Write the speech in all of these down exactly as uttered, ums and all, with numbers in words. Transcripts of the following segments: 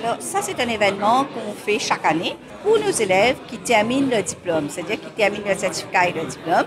Alors ça, c'est un événement qu'on fait chaque année pour nos élèves qui terminent leur diplôme, c'est-à-dire qui terminent leur certificat et leur diplôme.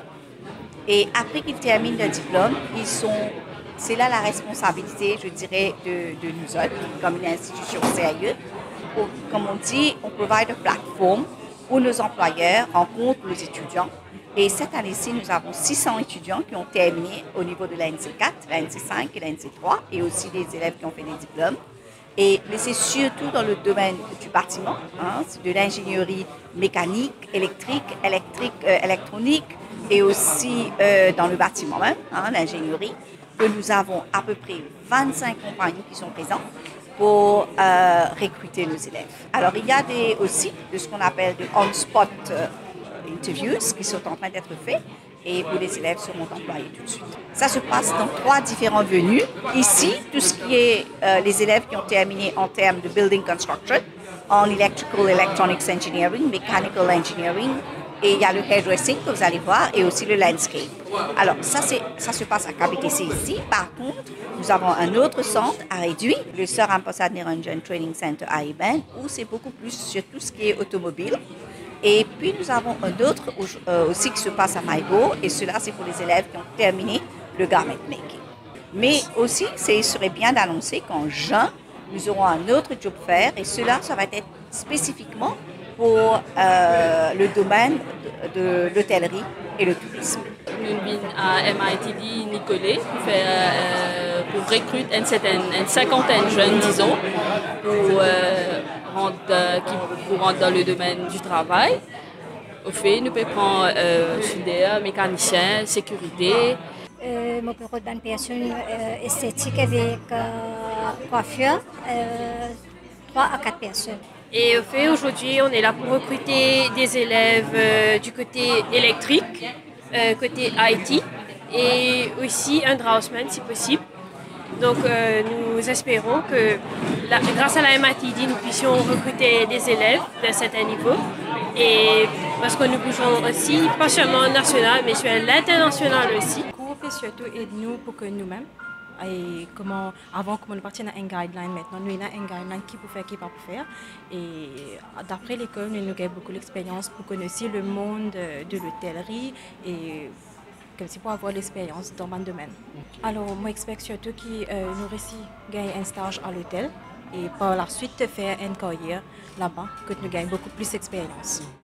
Et après qu'ils terminent leur diplôme, ils sont, c'est là la responsabilité, je dirais, de, de nous autres, comme une institution sérieuse. Pour, comme on dit, on provide a platform où nos employeurs rencontrent les étudiants. Et cette année-ci, nous avons six cents étudiants qui ont terminé au niveau de la N C quatre, la N C cinq et la N C trois, et aussi des élèves qui ont fait des diplômes. Et c'est surtout dans le domaine du bâtiment, hein, de l'ingénierie mécanique, électrique, électrique, euh, électronique, et aussi euh, dans le bâtiment même, hein, l'ingénierie, que nous avons à peu près vingt-cinq compagnies qui sont présentes pour euh, recruter nos élèves. Alors, il y a des, aussi de ce qu'on appelle de on-spot euh, interviews qui sont en train d'être faits et où les élèves seront employés tout de suite. Ça se passe dans trois différents venues. Ici, tout ce qui est euh, les élèves qui ont terminé en termes de building construction, en electrical electronics engineering, mechanical engineering, et il y a le hairdressing que vous allez voir et aussi le landscape. Alors ça, c'est, ça se passe à K B T C ici. Par contre, nous avons un autre centre à réduire, le Sir Rampersad Niranjan Training Center à Eben, où c'est beaucoup plus sur tout ce qui est automobile. Et puis nous avons un autre aussi qui se passe à Maïbo, et cela c'est pour les élèves qui ont terminé le garment making. Mais aussi, ce serait bien d'annoncer qu'en juin, nous aurons un autre job fair, et cela, ça va être spécifiquement pour euh, le domaine de, de l'hôtellerie et le tourisme. Nous sommes à M I T D Nicolet pour, faire, euh, pour recruter une, certaine, une cinquantaine de jeunes, disons, pour, euh, rendre, euh, qui, pour rentrer dans le domaine du travail. Au fait, nous pouvons prendre euh, soudeur, mécanicien, sécurité. Euh, mon bureau de personne euh, esthétique avec euh, coiffure, euh, trois à quatre personnes. Et au fait, aujourd'hui, on est là pour recruter des élèves euh, du côté électrique, euh, côté I T, et aussi un draftsman si possible. Donc, euh, nous espérons que, la, grâce à la M I T D, nous puissions recruter des élèves d'un certain niveau. Et parce que nous bougeons aussi, pas seulement national, mais sur l'international aussi. Le cours fait surtout aide-nous pour que nous-mêmes, et comment, avant comment nous partions à un guideline, maintenant nous avons un guideline qui peut faire, qui ne peut pas faire. Et d'après l'école, nous avons beaucoup d'expérience pour connaître le monde de l'hôtellerie et comme si pour avoir l'expérience dans mon domaine. Alors, moi, j'espère surtout que euh, nous réussissons à gagner un stage à l'hôtel et par la suite faire une carrière là-bas, que nous gagnons beaucoup plus d'expérience.